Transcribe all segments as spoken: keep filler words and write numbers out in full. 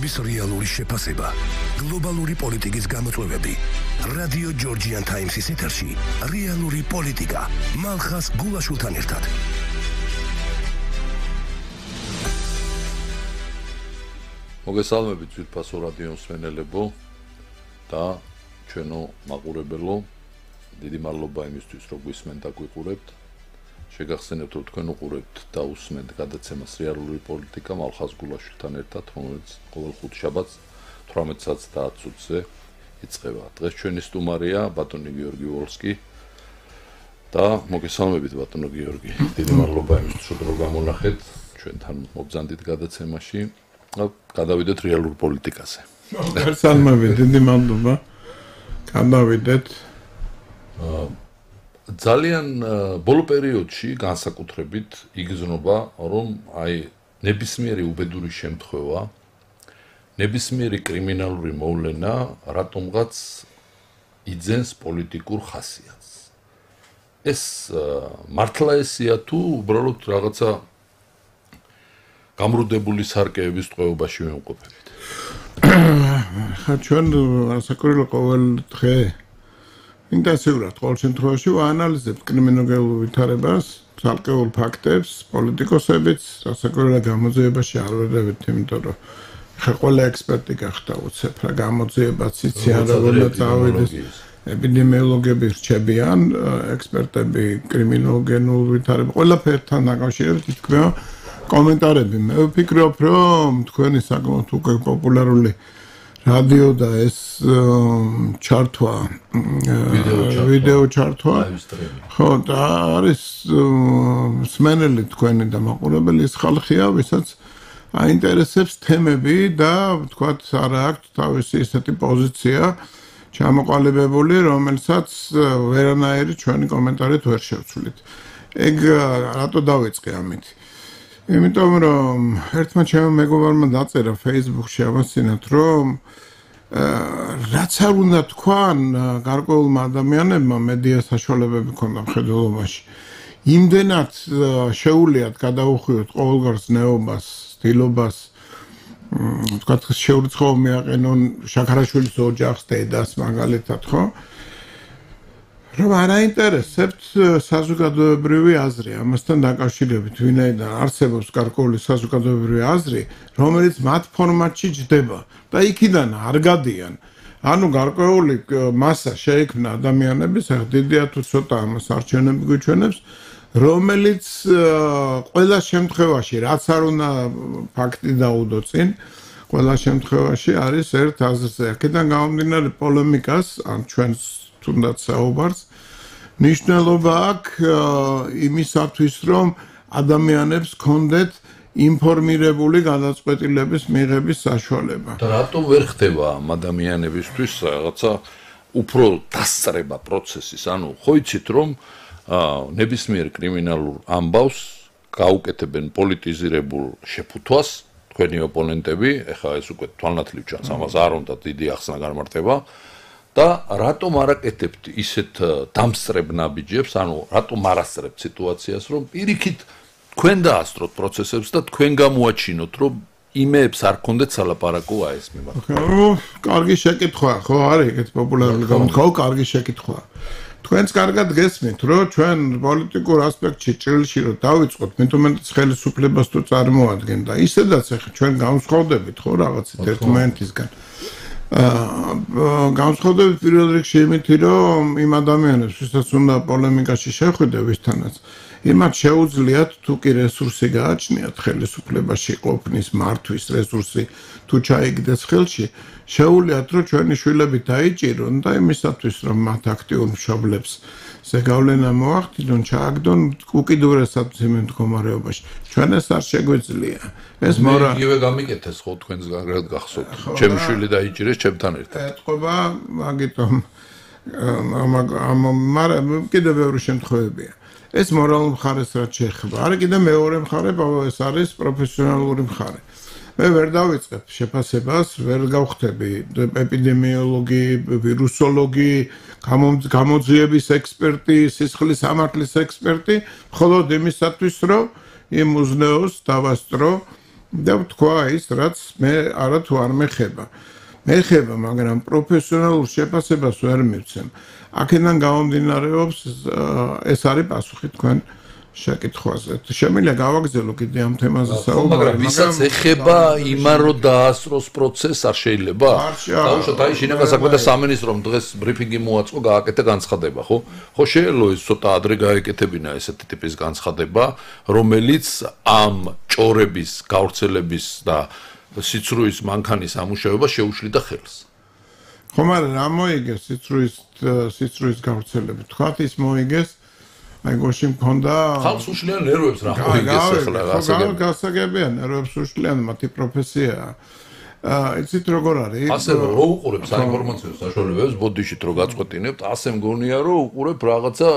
ცხოვრების რეალური შეფასება, გლობალური პოლიტიკის გამოწვევები. რადიო ჯორჯიან ტაიმსის ეთერში რეალური პოლიტიკა. მალხას გულაშვილთან ერთად. მოგესალმებით ძვირფასო რადიო მსმენელებო და ჩვენო მაყურებელო. დიდი მადლობა იმისთვის, რომ გვისმენთ და გვიყურებთ. შეგახსენებთ, რომ თქვენ უყურებთ და უსმენთ გადაცემას რეალური პოლიტიკა მალხას გულაშვილთან ერთად, რომელიც ყოველ ხუთშაბათს თვრამეტ საათს და ათს ოცზე იწყება. დღეს ჩვენი სტუმარია ბატონი გიორგი ვოლსკი და მოგესალმებით ბატონო გიორგი. დიდი მადლობა იმისთვის, რომ გამონახეთ ჩვენთან მობრძანდით გადაცემაში. გადავიდეთ რეალურ პოლიტიკაზე. მოგესალმებით, დიდი მადლობა. გადავიდეთ. ძალიან ბოლო პერიოდში განსაკუთრებით იგრძნობა, რომ აი ნებისმიერი უბედური შემთხვევა, ნებისმიერი კრიმინალური მოვლენა რატომღაც იძენს პოლიტიკურ ხასიათს. ეს მართლა ესეა თუ უბრალოდ რაღაცა გამრუდებული სარკეების ტყვეობაში ვიმყოფებით? ხა ჩვენ ასაკურილო ყოველ დღე ინტენსიურად ყოველ შემთხვევაში ვაანალიზებთ კრიმინოლოგიურ ვითარებას, ცალკეულ ფაქტებს, პოლიტიკოსებიც ასაკურილო გამოძიებაში არ ვერდებით, იმიტომ რომ ხა ყველა ექსპერტი გახდა უცებ რა გამოძიებაც იცი არა უნდა წავიდეს. ეპიდემიოლოგები რჩებიან, ექსპერტები კრიმინოლოგიურ ვითარებას ყველაფერთან დაკავშირებით თქმება კომენტარები. მე ვფიქრობ, რომ თქვენი საკმაოდ უკვე პოპულარული რადიო და ეს ჩართვა, ვიდეო ჩართვა, ხო და არის მსმენელი თქვენი და მაყურებელი ის ხალხია, ვისაც აინტერესებს თემები და თქვათ არა აქვს თავისი ესეთი პოზიცია ჩამოყალიბებული, რომელსაც ვერანაირი ჩვენი კომენტარით ვერ შევცვლით. ეგ რატო დავიწყე ამით? იმიტომ რომ ერთმა ჩემმა მეგობარმა დაწერა Facebook-ში ამასინათ, რომ რაც არ უნდა თქვან გარკვეულმა ადამიანებმა მედია საშუალებები ქონდა მხედველობაში, იმდენად შეუძლიათ გადაუხვიოთ ყოველგვარ ზნეობას, ცდილობას, თქვათ შეურიცხაო მიაყენონ შაქარაშვილის ოჯახს, დედას მაგალითად, ხო? რომ არ აინტერესებთ საზოგადოებრივი აზრი, ამასთან დაკავშირებით, ვინაიდან არსებობს გარკვეული საზოგადოებრივი აზრი, რომელიც მათ ფორმატში ჯდება და იქიდან არ გადიან. ანუ გარკვეული მასა შეიქმნა ადამიანების, ახლა დიდია თუ ცოტა ამას არჩევნები გვიჩვენებს, რომელიც ყველა შემთხვევაში, რაც არ უნდა ფაქტი დაუდო წინ, ყველა შემთხვევაში არის ერთ აზრზე. აქედან გამომდინარე პოლემიკას, ან ჩვენს თუნდაც საუბარს, ნიშნულობა აქვს იმისათვის, რომ ადამიანებს კონდეთ ინფორმირებული გადაწყვეტილების მიღების საშუალება. და რატომ ვერ ხდება ამ ადამიანებისთვის რაღაცა უფრო დასწრება პროცესის? ანუ ხო იცით, რომ ნებისმიერ კრიმინალურ ამბავს გაუკეთებენ პოლიტიზირებულ შეფუთვას თქვენი ოპონენტები, ეხლა ეს უკვე თვალნათლივ ჩანს, ამას არ უნდა დიდი ახსნა გამარტება. და რატომ არ აკეთებთ ისეთ დამსწრებ ნაბიჯებს, ანუ რატომ არ ასწრებთ სიტუაციას, რომ პირიქით თქვენ დაასწროთ პროცესებს და თქვენ გამოაჩინოთ, რომ იმეებს არ კონდეთ სალაპარაკო აი ეს მიმართ. ხო, კარგი შეკითხვა, ხო, არის ეგეთ პოპულარული გამოთქვა, კარგი შეკითხვა. თქვენც კარგად გესმით, რომ ჩვენ პოლიტიკურ ასპექტში ჭრილში რომ დავიწყოთ, მეტომეტიც ხელისუფლებას თუ წარმოადგენდა, ისედაც ახლა ჩვენ განსხვავდებით, ხო, რაღაცით ერთმანეთისგან. განსხვავდებით პირველ რიგში იმითი, რომ იმ ადამიანებს, ვისაც უნდა პოლემიკაში შეხვიდე ვისთანაც, იმათ შეუძლიათ თუ კი რესურსი გააჩნიათ ხელისუფლებაში ყოფნის მართვის რესურსი თუ ჩაიგდეს ხელში, შეუძლიათ რომ ჩვენი შვილები დაიჭირონ და იმისათვის რომ მათ აქტიურ მშობლებს ზეგავლენა მოახდინონ, ჩააგდონ უკიდურესად იმ მდგომარეობაში. ჩვენ ეს არ შეგვიძლია. ეს მორა იგივე გამიკეთეს ხო თქვენს გარკვეულად გახსოვთ. ჩემი შვილი დაიჭირეს ჩემთან ერთად. ეთყობა, მაგიტომ ამ მაგრამ კიდევ ბევრი შემთხვევებია. ეს მორალურ მხარეს რაც შეეხება. არა კიდე მეორე მხარე, ეს არის პროფესიონალური მხარე. მე ვერ დავიწყებ შეფასებას, ვერ გავხდები ეპიდემიოლოგი, ვირუსოლოგი, გამოძიების ექსპერტი, სისხლის სამართლის ექსპერტი, მხოლოდ იმისათვის, რომ იმ უზნეოს დავასწრო და თქვა ის, რაც მე არა თუ არ მეხება. მეხება, მაგრამ პროფესიონალურ შეფასებას ვერ მივცემ. აქედან გამომდინარეობს ეს არის პასუხი თქვენ შეკითხვაზე. შემიძლია გავაგრძელო კიდე ამ თემაზე საუბარი, მაგრამ ვისაც ეხება იმან რომ დაასწროს პროცესს არ შეიძლება? დაუშვათ აი შინაგან საქმეთა სამინისტრომ დღეს ბრიფინგი მოაწყო, გააკეთა განცხადება, ხო? ხო შეიძლება ეს ცოტა ადრე გაეკეთებინა ესეთი ტიპის განცხადება, რომელიც ამ ჭორების, გავრცელების და სიცრუის მანქანის ამუშავება შეუშლიდა ხელს. ხო, მაგრამ რა მოიგეს სიცრუის სიცრუის გავრცელებით? თქვათ ის მოიგეს აი გოში მქონდა ხალხს უშლიან ნერვებს რა მოიგეს ახლა გასაგებია. გასაგებია ნერვებს უშლიან, მათი პროფესიაა. აა იცით როგორ არის? ასე რომ რო უყურებ საინფორმაციო საშუალებებს ბოდიშით რო გაწყვეტინებთ, ასე მგონია რომ უყურებ რაღაცა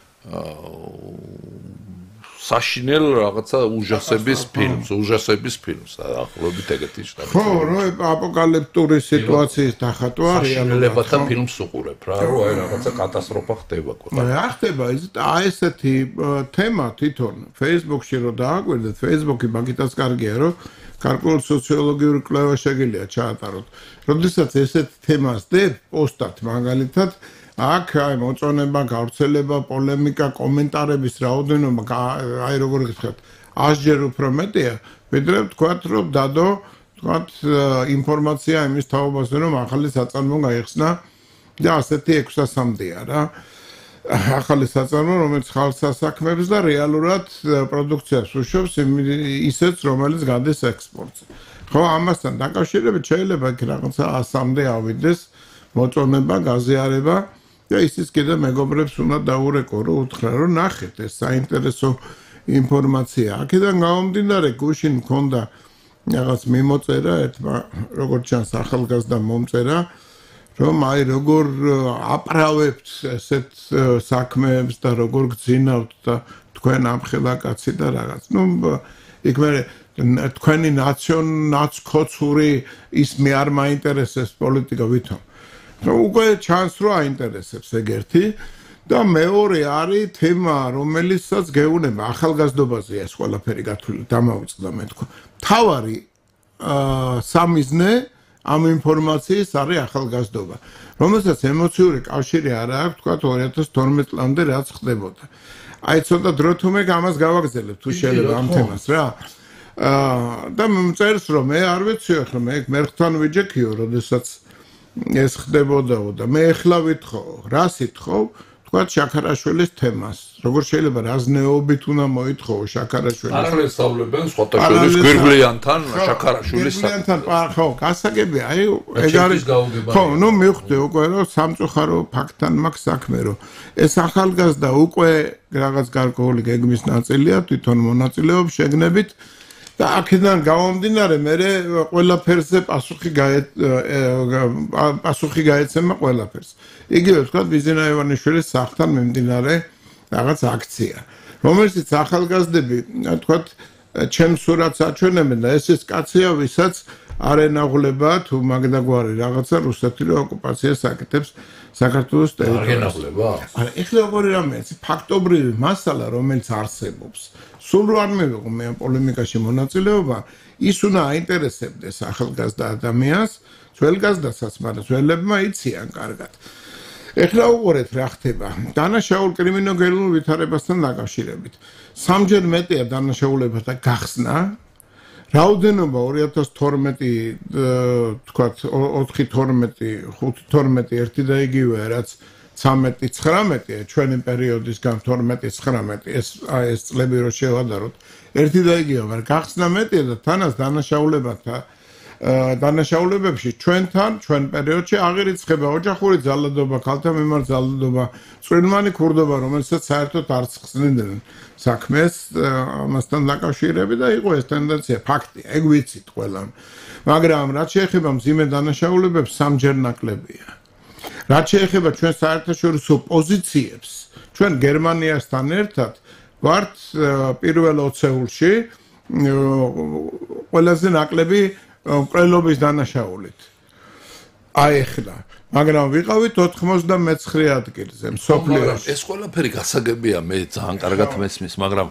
საშინელ რაღაცა უჟასების ფილმს, უჟასების ფილმს, ახლობით ეგეთი შტაბი. ხო, რო აპოკალიფტური სიტუაციის დახატვა რეალობათა ფილმს უყურებ რა, რომ აი რაღაცა კატასტროფა ხდება ქვეყანაში. რა ხდება ის აი ესეთი თემა თვითონ Facebook-ში რო დააკვირდეთ, Facebook-ი მაგიტაც კარგია, რომ გარკვეულ სოციოლოგიური კვლევა შეგიძლია ჩაატაროთ. როდესაც ესეთ თემას დებ პოსტად მაგალითად აქ აი მოწონება, გავრცელება, პოლემიკა, კომენტარების რაოდენობა, აი როგორ გითხრათ, ასჯერ უფრო მეტია, ვიდრე ვთქვათ, რომ დადო, ვთქვათ, ინფორმაცია იმის თაობაზე, რომ ახალი საწარმო გაიხსნა და ასეთი ექვსასამდეა რა. ახალი საწარმო, რომელიც ხალხს ასაქმებს და რეალურად პროდუქციას უშვებს ისეც, რომელიც გადის ექსპორტზე. ხო, ამასთან დაკავშირებით შეიძლება იქ რაღაცა ასამდე ავიდეს მოწონება, გაზიარება და ისიც კიდე მეგობრებს უნდა დაურეკო, რომ უთხრა, რომ ნახეთ, ეს საინტერესო ინფორმაცია. აქედან გამომდინარე, გუშინ მქონდა რაღაც მიმოწერა, ერთმა როგორც ჩანს ახალგაზრდა მომწერა, რომ აი როგორ აპრავებთ ესეთ საქმეებს და როგორ გძინავთ და თქვენ ამხელა კაცი და რაღაც. ნუ იქ მე თქვენი ნაციონალ-კოცური ის მე არ მაინტერესებს პოლიტიკა ვითომ. უკვე ჩანს რომ აინტერესებს ეგ-ერთი და მეორე არის თემა, რომელიცაც გეუბნება ახალგაზრდობაზეა ეს ყველაფერი გათვლილი, დამავიწყდა მე თქვა. თავარი სამიზნე ამ ინფორმაციის არის ახალგაზრდობა, რომელსაც ემოციური კავშირი არ აქვს, თქვა ორი ათას თორმეტ წლამდე რაც ხდებოდა. აი ცოტა დრო თუ მე ამას გავაგზავნებ თუ შეიძლება ამ თემას რა. აა და მწერს რომ მე არ ვიცი ახლა მე მერხთან ვიჯექიო, როდესაც ეს ხდებოდაო და მე ახლა ვითხოვ, რა სიტხოვ, თქვა შაქარაშვილის თემას. როგორ შეიძლება რაზნეობით უნდა მოითხოვო შაქარაშვილის. არ ესწავლებენ სხვათა შორის გვირგვლიანთან შაქარაშვილის გვირგვლიანთან ხო, გასაგებია, აი ეგ არის ხო, ნუ მივხვდი უკვე რომ სამწუხარო ფაქტთან მაქვს საქმე, რომ ეს ახალგაზრდა უკვე რაღაც გარკვეული გეგმის ნაწილია, თვითონ მონაწილეობს შეგნებით და აქედან გამომდინარე მე ყველაფერზე პასუხი პასუხი გაეცემა ყველაფერს. იგივე ვთქვათ ბიზინა ივანიშვილის სახლთან მიმდინარე რაღაც აქცია, რომელშიც ახალგაზრდები ვთქვათ ჩემს სურათს აჩვენებენ და ეს ის კაცია, ვისაც არ ენაღვლება თუ მაგდაგვარი რაღაცა რუსეთის ოკუპაციას აკეთებს საქართველოს ტერიტორიაზე. არა, ეხლა როგორი რამეა, ფაქტობრივი მასალა, რომელიც არსებობს. სულ რო არ მივიღო მე პოლემიკაში მონაწილეობა, ის უნდა აინტერესებდეს ახალგაზრდა ადამიანს, ძველგაზრდასაც, მაგრამ ძველებმა იციან კარგად. ეხლა უყურეთ რა ხდება. დანაშაულ კრიმინოგენურ ვითარებასთან დაკავშირებით. სამჯერ მეტია დანაშაულებათა გახსნა. რაოდენობა ორი ათას თორმეტი თქვათ ოთხი თორმეტი, ხუთი თორმეტი ერთი და იგივეა, რაც ცამეტი ცხრამეტია ჩვენი პერიოდისგან თორმეტი ცხრამეტი ეს აი ეს წლები რო შევადაროთ ერთი და იგივეა, მაგრამ გახსნა მეტია და თანაც დანაშაულებათა დანაშაულებებში ჩვენთან ჩვენ პერიოდში აღარ იწყება ოჯახური ძალადობა, ქალთა მიმართ ძალადობა, წვრილმანი ქურდობა, რომელსაც საერთოდ არც ხსნიდნენ საქმეს ამასთან დაკავშირებით და იყო ეს ტენდენცია, ფაქტია, ეგ ვიცით ყველამ. მაგრამ რაც შეეხება მძიმე დანაშაულებებს სამჯერ ნაკლებია. რაც შეეხება ჩვენ საერთაშორისო პოზიციებს, ჩვენ გერმანიასთან ერთად ვართ პირველ ოცეულში ყველაზე ნაკლები მკვლელობის დანაშაულით. აი ახლა, მაგრამ ვიყავით ოთხმოცდამეცხრე ადგილზე მსოფლიოში. ეს ყველაფერი გასაგებია, მე ძალიან კარგად მესმის, მაგრამ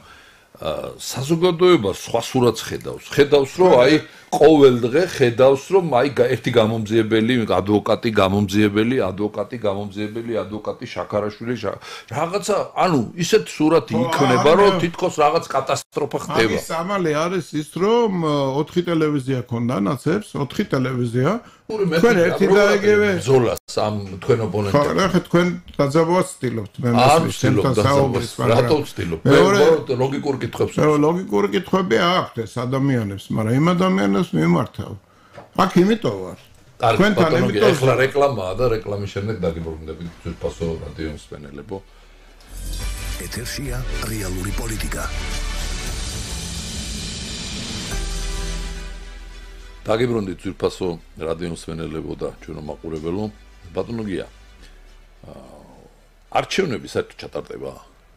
საზოგადოება სხვა სურათს ხედავს. ხედავს, რომ აი ყოველ დღე ხედავს, რომ აი ერთი გამომძიებელი, ადვოკატი გამომძიებელი, ადვოკატი გამომძიებელი, ადვოკატი შაქარაშვილი, რაღაცა, ანუ ისეთ სურათი იქნება, რომ თითქოს რაღაც კატასტროფა ხდება. ამის ამალი არის ის, რომ ოთხი ტელევიზია ქონდა ნაცებს, ოთხი ტელევიზია. თქვენ ერთი და იგივე ბრძოლას ამ თქვენ ოპონენტებს. ხო, ახლა თქვენ დაძაბვას ცდილობთ მე მასის ჩემთან საუბრის, მაგრამ რატო ვცდილობ? მე ლოგიკურ კითხვებს. მე ლოგიკური კითხვები აქვთ ეს ადამიანებს, მაგრამ იმ ადამიანებს მიმართავ. აქ იმიტომ ვარ. თქვენთან იმიტომ ახლა რეკლამაა და რეკლამის შემდეგ დაგიბრუნდებით ძვირფასო რადიო მსმენელებო. ეთერშია რეალური პოლიტიკა. დაგიბრუნდით ძვირფასო რადიო მსმენელებო და ჩვენო მაყურებელო. ბატონო გია. არჩევნები საერთოდ ჩატარდება?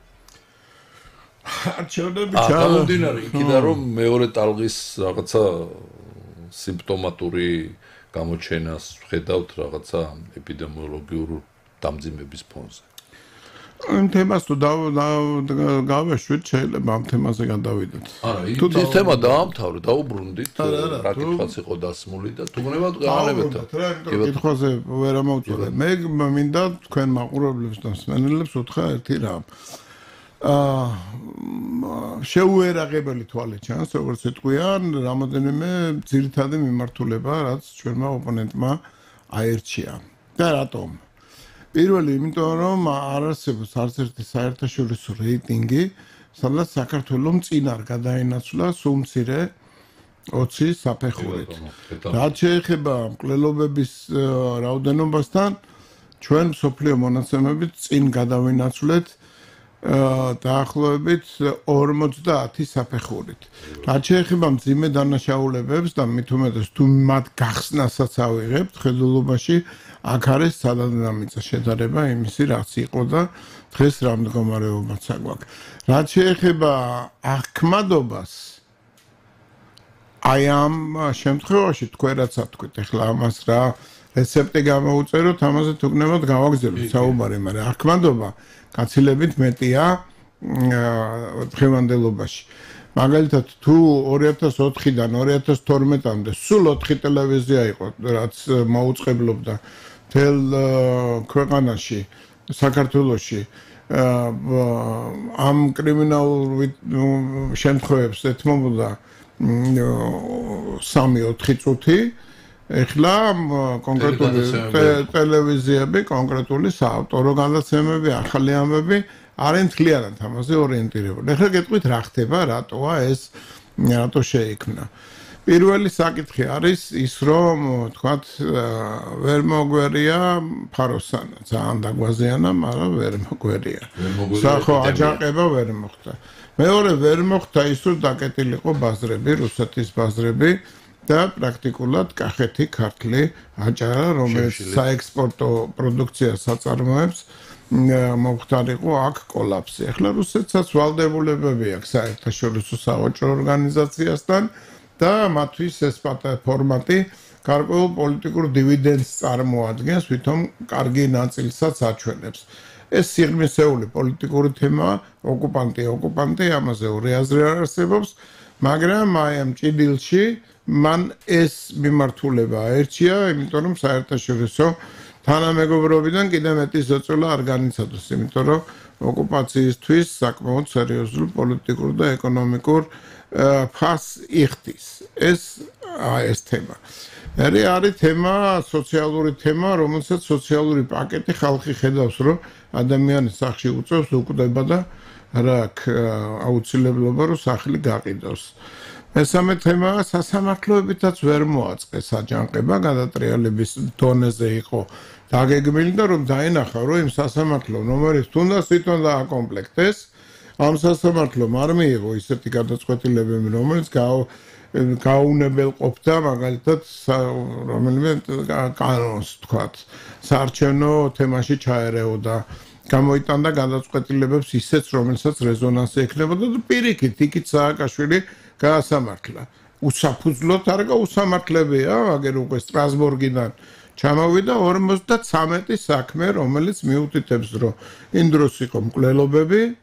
არჩევნები ჩამომდინარე იქიდან რომ მეორე ტალღის რაღაცა სიმპტომატური გამოჩენას ხედავთ რაღაცა ეპიდემიოლოგიურ დამძიმების ფონზე. ამ თემას თუ გავეშვით, შეიძლება ამ თემაზე გადავიდეთ. არა, ის თემა დაამთავრე, დაუბრუნდით, რა კითხვაც იყო დასმული და თუნდაც გაანებეთ. კითხვაზე ვერ ამოვწურე. მე მინდა თქვენ მაყურებლებს და მსმენელებს უთხრა ერთი რამ. აა შეუერაღებელი თვალე ჩანს, როგორც ეთქვიან, რამოდენიმე ძირითადი მიმართულება, რაც ჩვენმა ოპონენტმა აერჩია. და რატომ? პირველი, იმიტომ რომ არ არსებობს არც ერთი საერთაშორისო რეიტინგი, სადაც საქართველოს წინ არ გადაინაცვლა სულ მცირე ოცი საფეხურით. რაც შეეხება მკვლელობების რაოდენობასთან, ჩვენ მსოფლიო მონაცემებით წინ გადავინაცვლეთ დაახლოებით ორმოცდაათი საფეხურით. რაც შეეხება მძიმე დანაშაულებებს და მით უმეტეს თუ მათ გახსნასაც ავიღებთ ხედულობაში, აქ არის სადამიწა შედარება იმისი, რაც იყო და დღეს რა მდგომარეობაც აგვაქვს. რაც შეეხება აღქმადობას, აი ამ შემთხვევაში თქვენ რაც ათქვით, ეხლა ამას რა რეცეპტი გამოუწეროთ, ამაზე თუგნებად გავაგზავნოთ საუბარი, მაგრამ აღქმადობა გაცილებით მეტია დღევანდელობაში. მაგალითად, თუ ორი ათას ოთხიდან ორი ათას თორმეტამდე სულ ოთხი ტელევიზია იყო, რაც მოუწყებლობდა მთელ ქვეყანაში, საქართველოში ამ კრიმინალურ შემთხვევებს ეთმობოდა სამი ოთხი წუთი, ეხლა კონკრეტული ტელევიზიები, კონკრეტული საავტორო გადაცემები, ახალი ამბები არიან მთლიანად ამაზე ორიენტირებული. ეხლა გეტყვით რა ხდება, რატოა ეს, რატო შეიქმნა. პირველი საკითხი არის ის, რომ თქვათ ვერ მოგვერია ფაროსანა, ძალიან დაგვაზიანა, მაგრამ ვერ მოგვერია. სახო აჯანყება ვერ მოხდა. მეორე ვერ მოხდა ის, რომ დაკეტილიყო ბაზრები, რუსეთის ბაზრები და პრაქტიკულად კახეთი, ქართლი აჭარა, რომელიც საექსპორტო პროდუქციას აწარმოებს, მომხდარიყო აქ კოლაფსი. ეხლა რუსეთსაც ვალდებულებები აქვს საერთაშორისო სავაჭრო ორგანიზაციასთან და მათთვის ეს ფორმატი გარკვეულ პოლიტიკურ დივიდენდს წარმოადგენს, ვითომ კარგი ნაწილსაც აჩვენებს. ეს სიღრმისეული პოლიტიკური თემაა, ოკუპანტი, ოკუპანტი, ამაზე ორი აზრი არ არსებობს, მაგრამ აი ამ ჭიდილში მან ეს მიმართულება აერჩია, იმიტომ რომ საერთაშორისო თანამეგობრობიდან კიდევ მეტი ზეწოლა არ განიცადოს, იმიტომ რომ ოკუპაციისთვის საკმაოდ სერიოზულ პოლიტიკურ და ეკონომიკურ ფასს იხდის. ეს ეს თემა. მერე არის თემა, სოციალური თემა, რომელსაც სოციალური პაკეტი ხალხი ხედავს, რომ ადამიანის სახში უწევს, უკვდება და რა აუცილებლობა რომ სახლი გაყიდოს. მესამე თემაა სასამართლოებითაც ვერ მოაწყეს აჯანყება, გადატრიალების დონეზე იყო დაგეგმილი და რომ დაინახა, რომ იმ სასამართლომ რომელიც თუნდაც თვითონ დააკომპლექტეს, ამ სასამართლომ არ მიიღო ისეთი გადაწყვეტილებები, რომელიც გაუნებელყოფდა მაგალითად რომელიმე კანონს თქვათ, საარჩევნო თემაში ჩაერეოდა, გამოიტანდა გადაწყვეტილებებს ისეც, რომელსაც რეზონანსი ექნებოდა და პირიქით იქით სააკაშვილი გაასამართლა. უსაფუძვლოდ არ გაუსამართლებია, აგერ უკვე სტრასბურგიდან ჩამოვიდა ორმოცდათვრამეტი საქმე, რომელიც მიუთითებს, რომ იმ დროს იყო მკვლელობები,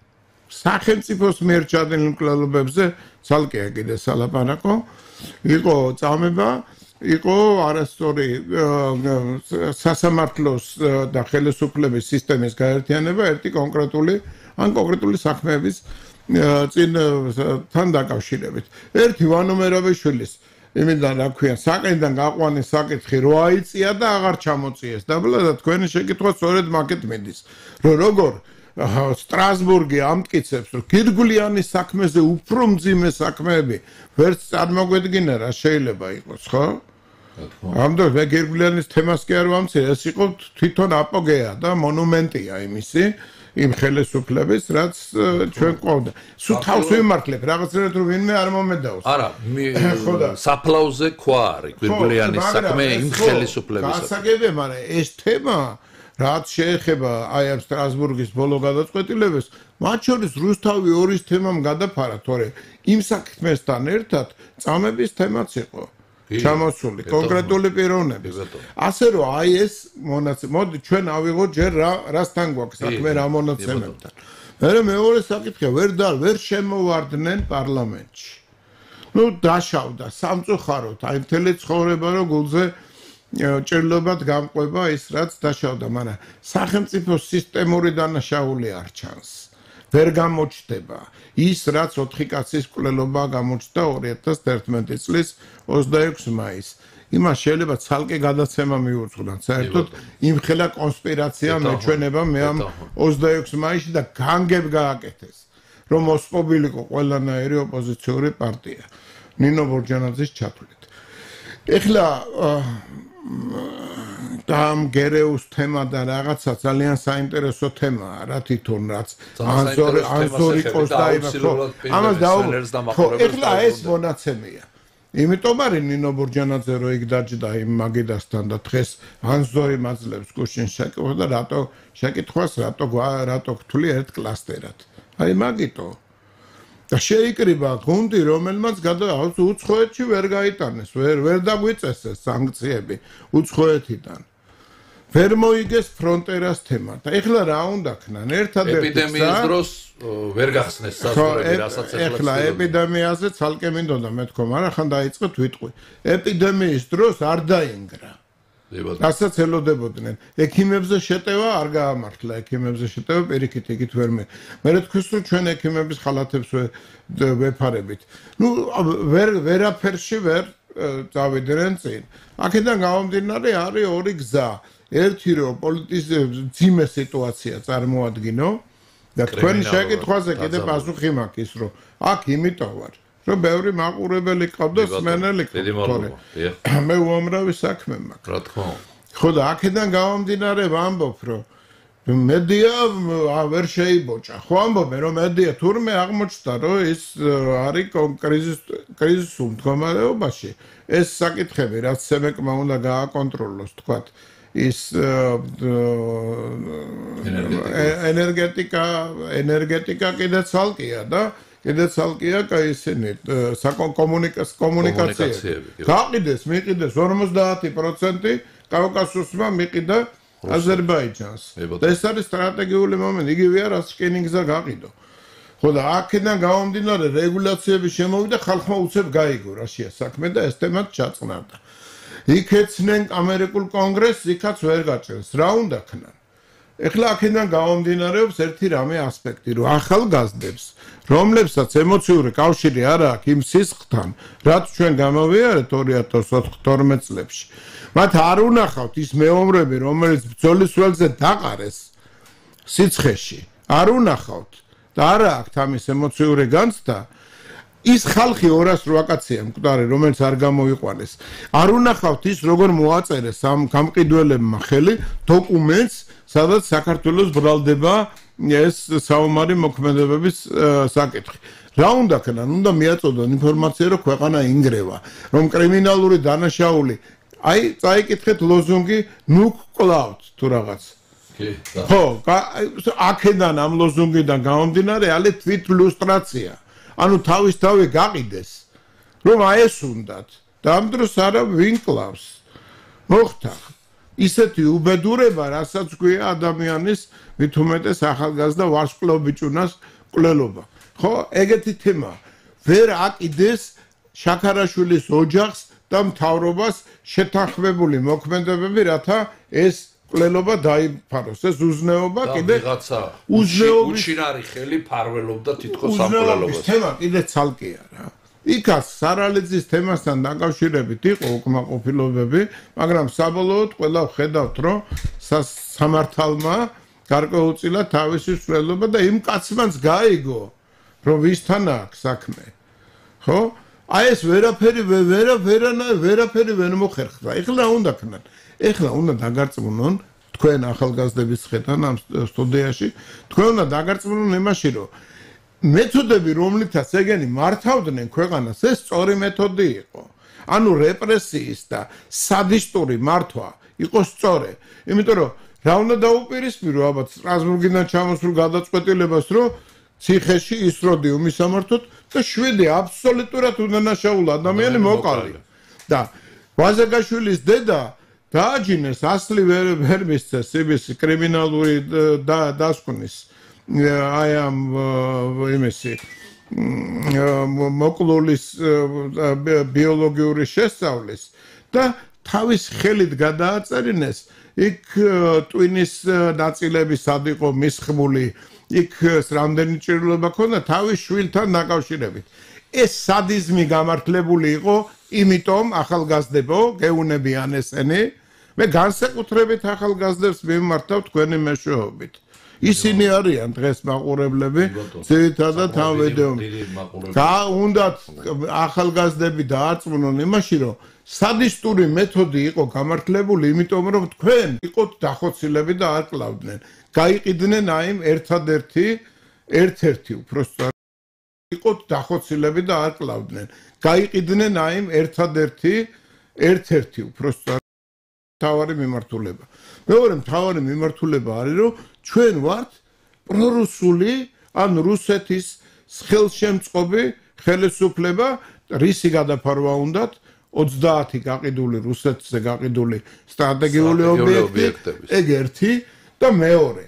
სახელმწიფოს მიერ ჩადენილ მკვლელობებზე ცალკეა კიდე სალაპარაკო, იყო წამება, იყო არასწორი სასამართლოს და ხელისუფლების სისტემის გაერთიანება ერთი კონკრეტული ან კონკრეტული საქმეების წინ თან დაკავშირებით. ერთი ვანო მერაბიშვილის იმიდან რა ქვია, საკენიდან გაყვანის საკითხი რო აიწია და აღარ ჩამოწიეს. დაბლა და თქვენი შეკითხვა სწორედ მაგით მიდის, რომ როგორ სტრასბურგი ამტკიცებს, რომ გირგვლიანი საქმეზე უფრო მძიმე საქმეები ვერც წარმოგვედგინა რა შეიძლება იყოს, ხო? ამდენ მე გირგვლიანის თემას კი არ ვამცირე, ეს იყო თვითონ აპოგეა და მონუმენტია იმისი, იმ ხელისუფლების, რაც ჩვენ ყავდა. სულ თავს ვიმართლებ, რაღაცნაირად რომ ვინმე არ მომედაოს. არა, საფლავზე ქვა არის გირგვლიანის საქმე იმ ხელისუფლებისა. გასაგებია, მაგრამ ეს თემა რაც შეეხება აი ამ სტრასბურგის ბოლო გადაწყვეტილებას, მათ შორის რუსთავი ორის თემამ გადაფარა, თორე იმ საქმესთან ერთად წამების თემაც იყო ჩამოსული კონკრეტული პიროვნების. ასე რომ აი ეს მონაცემები, მოდი ჩვენ ავიღოთ ჯერ რა რასთან გვაქვს საქმე რა მონაცემებთან. მე მეორე საკითხია, ვერ და ვერ შემოვარდნენ პარლამენტში. ნუ დაშავდა სამწუხაროდ, აი მთელი ცხოვრება რო გულზე ჭრილობად გამყვება ის რაც დაშავდა, მაგრამ სახელმწიფო სისტემური დანაშაული არ ჩანს. ვერ გამოჩნდება ის რაც ოთხი კაცის მკვლელობა გამოჩნდა ორი ათას ერთმეტი წლის ოცდაექვსი მაისს. იმას შეიძლება ცალკე გადაცემა მიუძღვნათ. საერთოდ იმხელა კონსპირაცია მეჩვენება მე ამ ოცდაექვსი მაისში და განგებ გააკეთეს, რომ მოსპობილიყო ყველანაირი ოპოზიციური პარტია ნინო ბორჯანაძის ჩათვლით. ეხლა და ამ გერეუს თემა და რაღაცა ძალიან საინტერესო თემაა რა თვითონ რაც ანზორი ანზორიკოს დაიბაო ამას დაუ ეხლა ეს მონაცემია იმიტომ არის ნინო ბორჯანაძე რო იქ დაჯდა იმ მაგიდასთან და დღეს ანზორი მაძლევს გუშინ შეკითხვა და რატო შეკითხვას რატო რატო გთვლი ერთ კლასტერად აი მაგიტო და შეიკრიბა გუნდი რომელმაც გადააქვს უცხოეთში ვერ გაიტანეს ვერ ვერ დაგვიწესეს სანქციები უცხოეთიდან ვერ მოიგეს ფრონტერას თემა და ეხლა რა უნდა ქნან ერთადერთი ეპიდემიის დროს ვერ გახსნეს საზღვრები რასაც ეხლა ეპიდემიაზე ცალკე მინდოდა მეთქო მაგრამ ხან დაიწყეთ ვიტყვი ეპიდემიის დროს არ დაინგრა რასაც ელოდებოდნენ ექიმებზე შეტევა არ გაამართლა ექიმებზე შეტევა პირიქით იგით ვერ მე მე თქვის რომ ჩვენ ექიმების ხალათებს ვეფარებით ნუ ვერ ვერაფერში ვერ წავიდნენ წინ აქედან გამომდინარე არის ორი გზა ერთი რომ პოლიტიზმის ძიმე სიტუაცია წარმოადგინო და თქვენი შეკითხვაზე კიდე პასუხი მაქვს ის რომ აქ იმიტომ ვარ რომ ბევრი მაყურებელი ყავდა სმენელი თორე მე უამრავი საქმე მაქვს რა თქმა უნდა ხო და აქედან გამომდინარე ვამბობ რომ მედია ვერ შეიბოჭა ხო ამბობენ რომ მედია თურმე აღმოჩნდა რომ ის არის კრიზის კრიზისულ მდგომარეობაში ეს საკითხები რაც სემეკმა უნდა გააკონტროლოს თქვა ის ენერგეტიკა ენერგეტიკა კიდე ცალკეა და კიდე ცალკეა ისინი საკომუნიკაციები გაყიდეს მიყიდეს ორმოცდაათი პროცენტი კავკასიუსმა მიყიდა აზერბაიჯანს და ეს არის სტრატეგიული მომენტი იგივეა რაც რკინიგზა გაყიდო ხო და აქედან გამომდინარე რეგულაციები შემოვიდა ხალხმა უცებ გაიგო რაშია საქმე და ეს თემაც ჩაწყნარდა იქ ეცნენ ამერიკულ კონგრესს იქაც ვერ გაჭერს რა უნდა ქნან ეხლა აქედან გამომდინარეობს ერთი რამე ასპექტი რომ ახალგაზრდებს რომლებსაც ემოციური კავშირი არ აქვს იმ სისხლთან რაც ჩვენ გამოვიარეთ ორი ათას თორმეტ წლებში მათ არ უნახავთ ის მეომრები რომელიც ბრძოლის ველზე დაყარეს სიცხეში არ უნახავთ და არ აქვს ამის ემოციური განცდა ის ხალხი ორას რვა კაცია მკვდარი რომელიც არ გამოიყვანეს არ უნახავთ ის როგორ მოაწერეს ამ გამყიდველებმა ხელი დოკუმენტს სადაც საქართველოს ბრალდება ეს საომარი მოქმედებების საკითხი რა უნდა ქნან უნდა მიაწოდონ ინფორმაცია რომ ქვეყანა ინგრევა რომ კრიმინალური დანაშაული აი წაიკითხეთ ლოზუნგი ნუ გკლავთ თუ რაღაც ხო აქედან ამ ლოზუნგიდან გამომდინარე არის თვით ლუსტრაცია ანუ თავის თავი გაყიდეს რომ აესუნდათ და ამ დროს არა ვინ კლავს მოხდა ისეთი უბედურება რასაც გვია ადამიანის მით უმეტეს ახალგაზრდა ვარსკვლავ ბიჭუნას კვლელობა. ხო, ეგეთი თემა. ვერ აკიდეს შაქარაშვილის ოჯახს და მთავრობას შეთანხმებული მოქმედებები, რათა ეს კვლელობა დაიფაროს. ეს უზნეობა კიდე ვიღაცა უზნეობის უჩინარი ხელი ფარველობდა თითქოს ამ კვლელობას. თემა კიდე ცალკეა რა. იქაც სარალიძის თემასთან დაკავშირებით იყო უკმაყოფილობები, მაგრამ საბოლოოდ ყველა ხედავთ, რომ სამართალმა გარკვეულწილად თავისი მსვლელობა და იმ კაცმაც გაიგო, რომ ვისთან აქვს საქმე. ხო? აი ეს ვერაფერი ვერაფერანა ვერაფერი ვერ მოხერხდა. ეხლა უნდა ქნან. ეხლა უნდა დაგარწმუნონ თქვენ ახალგაზრდების ხედან ამ სტუდიაში, თქვენ უნდა დაგარწმუნონ იმაში, რომ მეთოდები, რომლითაც ეგენი მართავდნენ ქვეყანას, ეს სწორი მეთოდი იყო. ანუ რეპრესიის და სადისტური მართვა იყო სწორი. იმიტომ რომ რა უნდა დაუპირისპირო ალბათ სტრასბურგიდან ჩამოსულ გადაწყვეტილებას, რომ ციხეში ისროდი უმისამართოდ და შვიდი აბსოლუტურად უდანაშაულ ადამიანი მოკალი. და ვაზაგაშვილის დედა დააჯინეს ასლი ვერ მისცეს იმის კრიმინალური დასკვნის აი ამ იმისი მოკლულის ბიოლოგიური შესწავლის და თავის ხელით გადააწერინეს იქ ტვინის ნაწილები სად იყო მისხმული იქ რამდენი ჭრილობა ქონდა თავის შვილთან დაკავშირებით ეს სადიზმი გამართლებული იყო იმიტომ ახალგაზრდებო გეუნებიან ესენი მე განსაკუთრებით ახალგაზრდებს მიმართავ თქვენი მეშვეობით ისინი არიან დღეს მაყურებლები ძირითადად ამ ვიდეომში და უნდათ ახალგაზრდები დაარწმუნონ იმაში რომ სადისტური მეთოდი იყო გამართლებული იმიტომ რომ თქვენ იყოთ დახოცილები და არ კლავდნენ გაიყიდნენ აი იმ ერთადერთი ერთ-ერთი უბრალოდ იყოთ დახოცილები და არ კლავდნენ გაიყიდნენ აი იმ ერთადერთი ერთ-ერთი უბრალოდ თავარი მიმართულება მეორე მთავარი მიმართულება არის რომ ჩვენ ვართ პრორუსული ან რუსეთის ხელშემწყობი ხელისუფლება რისი გადაფარვა უნდათ ოცდაათი გაყიდული რუსეთზე გაყიდული სტრატეგიული ობიექტები ეგ ერთი და მეორე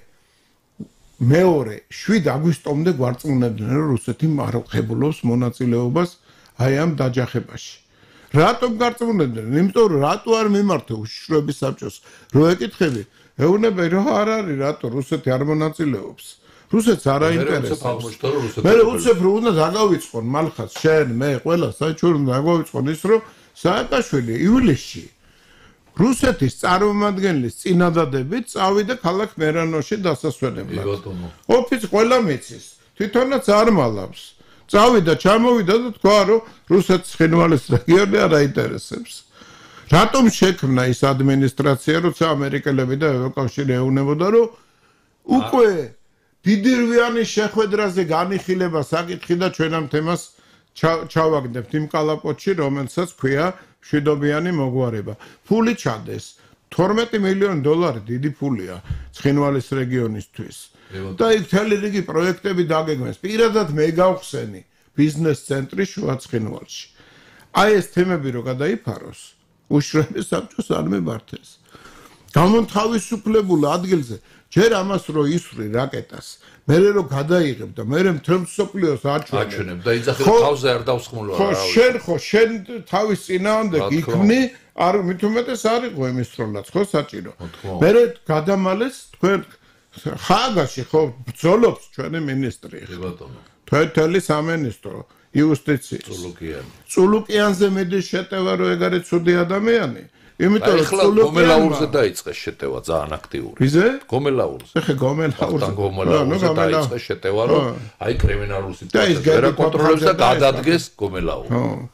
მეორე შვიდ აგვისტომდე გვარწმუნებდნენ რომ რუსეთი მარხებულობს მონაწილეობას აი ამ დაჯახებაში რატომ გარწმუნებდნენ იმიტომ რომ რატო არ მიმართა უშიშროების საბჭოს რო ეკითხები ეუბნები რომ არ არის რატო რუსეთი არ მონაწილეობს რუსეთს არ აინტერესებს მე უცებ რომ უნდა დაგავიწყონ მალხას შენ მე ყველა საჩუր უნდა დაგავიწყონ ის რომ სააკაშვილი ივლისში რუსეთის წარმომადგენლის წინადადებით წავიდა ქალაქ მერანოში დასასვენებლად ოფიც ყველა მიცის თვითონაც არ მალავს წავიდა ჩამოვიდა და თქვა რომ რუსეთის ცხინვალის რეგიონი არ აინტერესებს რატომ შექმნა ის ადმინისტრაცია როცა ამერიკელები და ევროკავშირი ეუბნებოდა რომ უკვე დიდირვიანის შეხვედრაზე განიხილება საკითხი და ჩვენ ამ თემას ჩავაგდებთ იმ კალაპოტში რომელსაც ქვია მშვიდობიანი მოგვარება ფული ჩადეს თორმეტი მილიონი დოლარი დიდი ფულია ცხინვალის რეგიონისთვის და იქ მთელი რიგი პროექტები დაგეგმეს პირადად მე გავხსენი ბიზნეს ცენტრი შუა ცხინვალში აი ეს თემები რო გადაიფაროს უშრების საბჭოს არ მემართეს გამონთავისუფლებულ ადგილზე ჯერ ამას რო ისვრი რაკეტას მერე რო გადაიღებ და მერე მთელ მსოფლიოს აჩვენებ და იძახი რომ თავზე არ დავსხმულო ხო შენ ხო შენ თავის წინააღმდეგ იქმნი არ მით უმეტეს არ იყო იმის როლაც ხო საჭირო მერე გადამალეს თქვენ ხაგაში ხო ბრძოლობს ჩვენი მინისტრი თეთრი სამინისტრო იუსტიციის წულუკიანი წულუკიანზე მედი შეტევა რომ ეგ არის ცუდი ადამიანი იმიტომ რომ წულუკიანი გომელაურზე დაიწყეს შეტევა ძალიან აქტიური იზე გომელაურზე ეხე გომელაურზე გომელაურზე დაიწყეს შეტევა რომ აი კრიმინალური სიტუაცია ვერ აკონტროლებს და გადადგეს გომელაური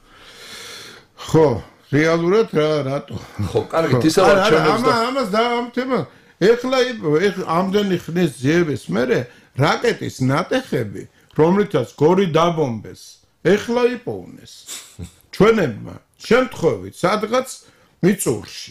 ხო რეალურად რა რატო ხო კარგი ისა არჩევნებს და ამას და ამ თემა ეხლა ამდენი ხნის ძიების მერე რაკეტის ნატეხები რომლითაც გორი დაბომბეს ეხლა იპოვნეს ჩვენებმა შემთხვევით სადღაც მიწურში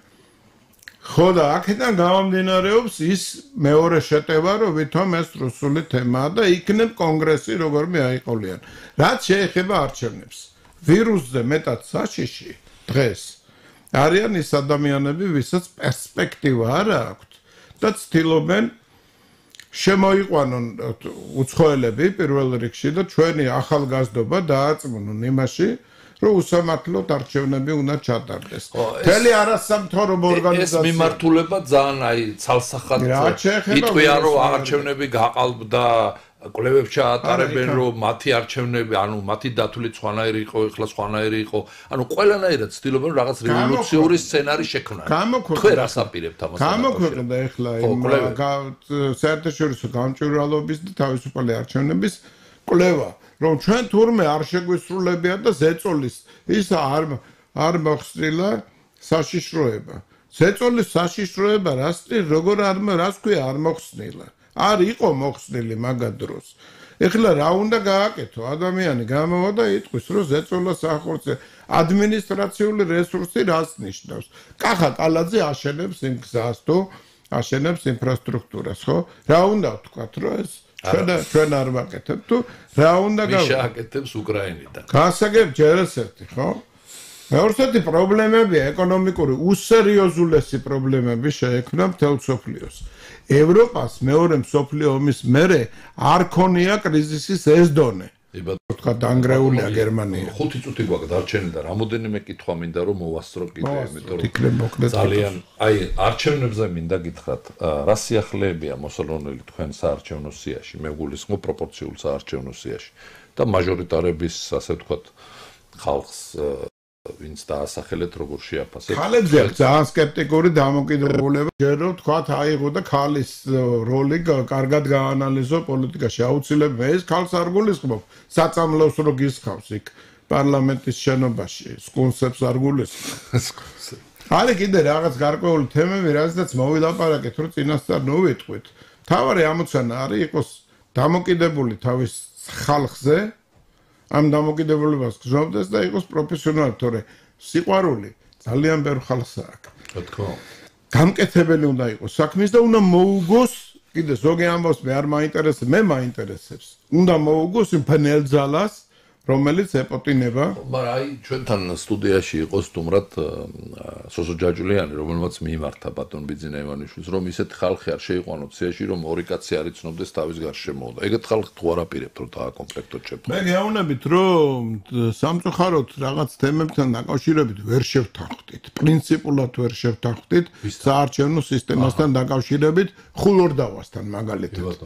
ხო და აქედან გამომდინარეობს ის მეორე შეტევა რომ ვითომ ეს რუსული თემაა და იქნებ კონგრესი როგორმე აიყოლიან რაც შეეხება არჩევნებს ვირუსზე მეტად საშიში დღეს არიან ის ადამიანები ვისაც პერსპექტივა არ აქვთ და ცდილობენ შემოიყვანონ უცხოელები პირველ რიგში და ჩვენი ახალგაზრდობა დააწმუნონ იმაში, რომ უსამართლოდ არჩევნები უნდა ჩატარდეს. მთელი არასამთავრობო ორგანიზაცია ეს მიმართულება ძალიან აი ცალსახად იტყვია, რომ არჩევნები გაყალბდა, კვლევებს ჩაატარებენ, რომ მათი არჩევნები, ანუ მათი დათვლი სხვანაირი იყო, ეხლა სხვანაირი იყო. ანუ ყველანაირად ცდილობენ რომ რაღაც რევოლუციური სცენარი შექმნან. თქვენ რას აპირებთ ამას? გამოქვეყნდა ეხლა იმ საერთაშორისო გამჭვირვალობის და თავისუფალი არჩევნების კვლევა. რომ ჩვენ თურმე არ შეგვისრულებია და ზეწოლის ის არ არ მოხსნილა საშიშროება. ზეწოლის საშიშროება რასწრ როგორ არ რას ქვია არ მოხსნილა. არ იყო მოხსნილი მაგად დროს. ეხლა რა უნდა გააკეთო? ადამიანი გამოვა და იტყვის, რომ ზეწოლას ახორცე ადმინისტრაციული რესურსი რას ნიშნავს? კახა კალაძე აშენებს იმ გზას თუ აშენებს ინფრასტრუქტურას, ხო? რა უნდა ვთქვათ, რომ ეს ჩვენ ჩვენ არ ვაკეთებთ თუ რა უნდა გავაკეთოთ? შეაკეთებს უკრაინიდან. გასაგებ ჯერ ერთი, ხო? მეორეთი პრობლემებია ეკონომიკური უსერიოზულესი პრობლემები შეექმნა მთელ მსოფლიოს. ევროპას მეორე მსოფლიო ომის მერე არ ქონია კრიზისის ეს დონე. თქვა დანგრეულია გერმანია. ხუთი წუთი გვაქვს დარჩენილი და რამოდენიმე კითხვა მინდა რომ მოვასწრო კიდე, იმიტომ რომ ძალიან აი არჩევნებზე მინდა გითხრათ, რა სიახლეებია მოსალონელი თქვენ საარჩევნო სიაში, მე გულისხმობ პროპორციულ საარჩევნო სიაში და მაჟორიტარების, ასე ვთქვათ, ხალხს ვინც დაასახელეთ როგორ შეაფასეთ. ხალებზე აქვს ძალიან სკეპტიკური დამოკიდებულება. ჯერ რომ თქვათ აიღო და ქალის როლი კარგად გაანალიზო პოლიტიკაში. აუცილებლად ეს ქალს არ გულისხმობ. საწამლოს რო გისხავს იქ პარლამენტის შენობაში. სკუნსებს არ გულისხმობ. არის კიდე რაღაც გარკვეული თემები, რაზეც მოვილაპარაკეთ, რომ წინასწარ ნოვიტყვით. თავარი ამოცანა არის იყოს დამოკიდებული თავის ხალხზე. ამ დამოკიდებულებას გზნობდეს და იყოს პროფესიონალი, თორე სიყვარული ძალიან ბევრ ხალხს აქვს. რა თქმა უნდა. გამკეთებელი უნდა იყოს საქმის და უნდა მოუგოს, კიდე ზოგი ამბობს მე არ მაინტერესებს, მე მაინტერესებს. უნდა მოუგოს იმ ფნელ ძალას, რომელიც ეპოტინება. მაგრამ აი ჩვენთან სტუდიაში იყო სტუმრად სოსო ჯაჯულიანი, რომელმაც მიმართა ბატონ ბიძინა ივანიშვილს, რომ ისეთ ხალხი არ შეიყვანოთ სიაში, რომ ორი კაცი არ იცნობდეს თავის გარშემო. ეგეთ ხალხს თუ არ აპირებთ, რომ დააკომპლექტოთ შეფხო. მე გეუბნებით, რომ სამწუხაროდ რაღაც თემებთან დაკავშირებით ვერ შევთანხმდით. პრინციპულად ვერ შევთანხმდით საარჩევნო სისტემასთან დაკავშირებით ხულორდავასთან მაგალითად.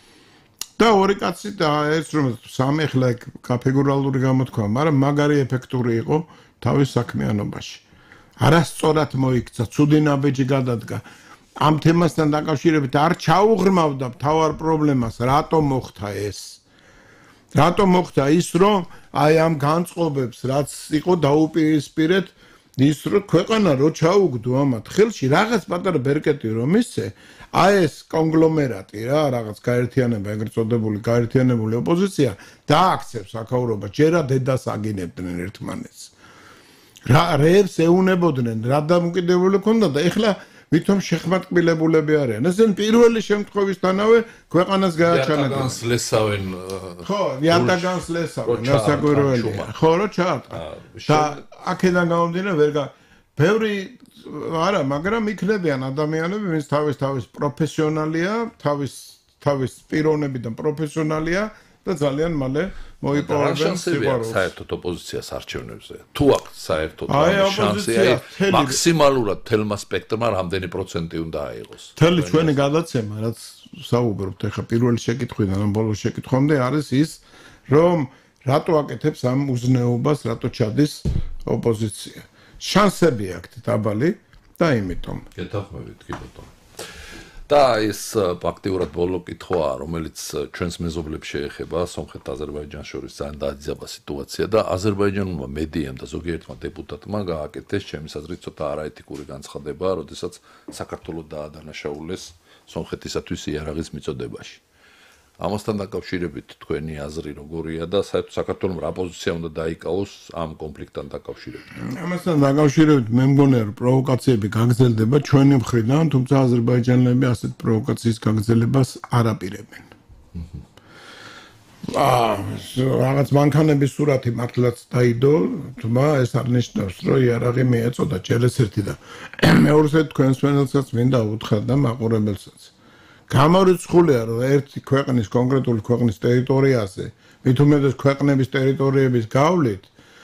და ორი კაცი და ეს რომ სამი ახლა კაფეგურალური გამოთქვა, მაგრამ მაგარი ეფექტური იყო თავის საქმიანობაში. არასწორად მოიქცა, ცუდი ნაბეჯი გადადგა. ამ თემასთან დაკავშირებით არ ჩაუღრმავდა მთავარ პრობლემას, რატომ მოხდა ეს? რატომ მოხდა ის, რომ აი ამ განწყობებს, რაც იყო დაუპირისპირეთ ის რომ ქვეყანა რო ჩაუგდო ამათ ხელში რაღაც პატარა ბერკეტი რომ ისე აი ეს კონგლომერატი რა რაღაც გაერთიანება ეგრეთ წოდებული გაერთიანებული ოპოზიცია დააქცევს აქაურობა ჯერა დედას აგინებდნენ ერთმანეთს რა რევს ეუნებოდნენ რა დამოკიდებული ქონდა და ეხლა ვითომ შეხმატკბილებულები არიან ესენ პირველი შემთხვევისთანავე ქვეყანას გააჩანებენ იატაგანს ლესავენ ხო იატაგანს ლესავენ ნასაკვირველია ხო რო ჩაარტყა და აქედან გამომდინარე ვერ გა ბევრი არა მაგრამ იქნებიან ადამიანები ვინც თავის თავის პროფესიონალია თავის თავის პიროვნებიდან პროფესიონალია და ძალიან მალე მოიპოვებენ სიყვარულს საერთოდ ოპოზიციას არჩევნებზე თუ აქვს საერთოდ შანსი აი მაქსიმალურად თელმა სპექტრმა რამდენი პროცენტი უნდა აიღოს თელი ჩვენი გადაცემა რაც საუბრობთ ახლა პირველი შეკითხვიდან ამ ბოლოს შეკითხვამდე არის ის რომ რატო აკეთებს ამ უზნეობას რატო ჩადის ოპოზიცია შანსები აქვს დაბალი და იმიტომ გეთანხმებით კი ბატონო და ეს ფაქტიურად ბოლო კითხვაა რომელიც ჩვენს მეზობლებს შეეხება სომხეთ-აზერბაიჯანს შორის ძალიან დაძაბა სიტუაცია და აზერბაიჯანულმა მედიამ და ზოგიერთმა დეპუტატმა გააკეთეს ჩემი აზრით ცოტა არაეთიკური განცხადება, როდესაც საქართველოს დაადანაშაულეს სომხეთისათვის იარაღის მიწოდებაში. ამასთან დაკავშირებით თქვენი აზრი როგორია და საერთოდ საქართველოს რა პოზიცია უნდა დაიკავოს ამ კონფლიქტთან დაკავშირებით? ამასთან დაკავშირებით მე მგონია რომ პროვოკაციები გაგრძელდება ჩვენი მხრიდან, თუმცა აზერბაიჯანელები ასეთ პროვოკაციის გაგრძელებას არ აპირებენ. აა რაღაც მანქანების სურათი მართლაც დაიდო, თუმცა ეს არ ნიშნავს რომ იარაღი მიეწოდა ჯერ ეს ერთი და მეორეზე თქვენს მენელსაც მინდა უთხრა და მაყურებელსაც. გამორიცხულია რომ ერთი ქვეყნის კონკრეტული ქვეყნის ტერიტორიაზე მით უმეტეს ქვეყნების ტერიტორიების გავლით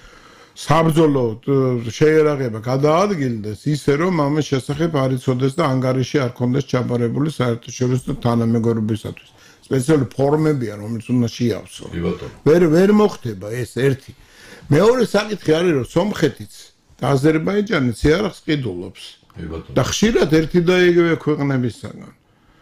საბრძოლო შეერაღება გადაადგილდეს ისე რომ ამის შესახებ არ იცოდეს და ანგარიში არ ქონდეს ჩაბარებული საერთაშორისო თანამეგობრობისათვის სპეციალური ფორმებია რომელიც უნდა შეავსო ვერ ვერ მოხდება ეს ერთი მეორე საკითხი არის რომ სომხეთიც და აზერბაიჯანიც იარაღს ყიდულობს და ხშირად ერთი და იგივე ქვეყნებისგან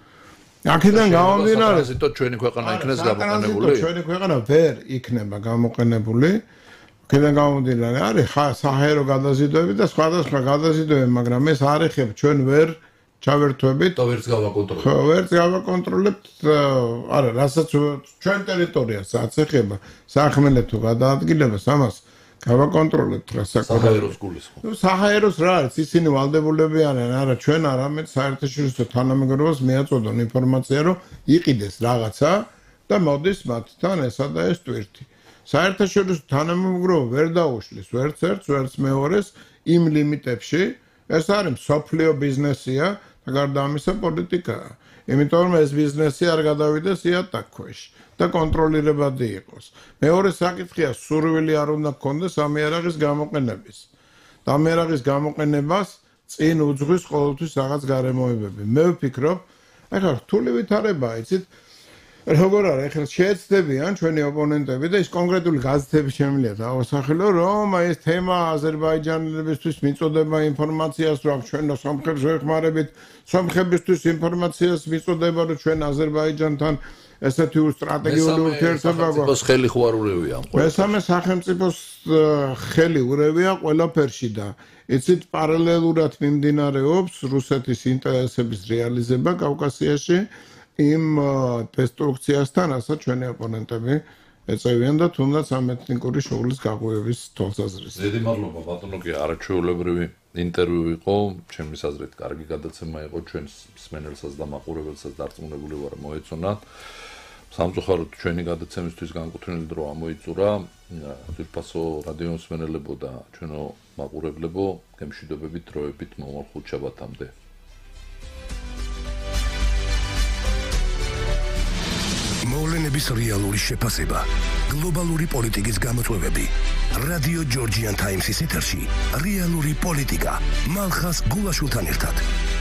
აქედან გამომდინარე ზიტო ჩვენი ქვეყანა იქნეს გამოყენებული ჩვენი ქვეყანა ვერ იქნება გამოყენებული აქედან გამომდინარე არის საჰაერო გადაზიდვები და სხვადასხვა გადაზიდვები მაგრამ ეს არ ეხება ჩვენ ვერ ჩავერთვებით და ვერც გავაკონტროლებთ ხო ვერც გავაკონტროლებთ არა რასაც ჩვენ ტერიტორიასაც ეხება სახმელეთო გადაადგილებას ამას გავაკონტროლებთ რა საჰაეროს გულისხმობ ნუ საჰაეროს რა არის ისინი ვალდებულები არიან არა ჩვენ არამედ საერთაშორისო თანამეგობრობას მიაწოდონ ინფორმაცია რომ იყიდეს რაღაცა და მოდის მათთან ესა და ეს ტვირთი საერთაშორისო თანამეგობრობა ვერ დაუშლის ვერც ერთს ვერც მეორეს იმ ლიმიტებში ეს არის მსოფლიო ბიზნესია და გარდა ამისა პოლიტიკაა იმიტომ რომ ეს ბიზნესი არ გადავიდეს იატაკქვეშ და კონტროლირებადი იყოს. მეორე საკითხია სურვილი არ უნდა გქონდეს ამ იარაღის გამოყენების. და ამ იარაღის გამოყენებას წინ უძღვის ყოველთვის რაღაც გარემოებები. მე ვფიქრობ, ახლა რთული ვითარებაა, იცით, როგორ არის, ახლა შეეცდებიან ჩვენი ოპონენტები და ის კონკრეტული გაზეთები შემიძლია დავასახელო, რომ აი ეს თემა აზერბაიჯანელებისთვის მიწოდება ინფორმაციას, რომ ჩვენ სომხებს ვეხმარებით, სომხებისთვის ინფორმაციას მიწოდება, რომ ჩვენ აზერბაიჯანთან ესეთი სტრატეგიული ურთიერთობა გვაქვს. ხელი ხوارურევია ამ ყველაფერში. მესამე სახელმწიფოს ხელი ურევია ყველაფერში და იცით პარალელურად მიმდინარეობს რუსეთის ინტერესების რეალიზება კავკასიაში იმ დესტრუქციასთან, რასაც ჩვენი ოპონენტები ეწევიან და თუნდაც ამ ეთნიკური შოულის გაღვივების თვალსაზრისით. დიდი მადლობა ბატონო, კი არაჩვეულებრივი ინტერვიუ იყო, ჩემის აზრით კარგი გადაცემა იყო ჩვენს მსმენელსაც და მაყურებელსაც დარწმუნებული ვარ მოეწონათ. სამწუხაროდ ჩვენი გადაცემისთვის განკუთვნილი დრო ამოიწურა. ძვირფასო რადიო მსმენელებო და ჩვენო მაყურებლებო, გემშვიდობებით დროებით მომავალ ხუთშაბათამდე. მოვლენების რეალური შეფასება, გლობალური პოლიტიკის გამოწვევები. რადიო ჯორჯიან ტაიმსის ეთერში რეალური პოლიტიკა. მალხას გულაშვილთან ერთად.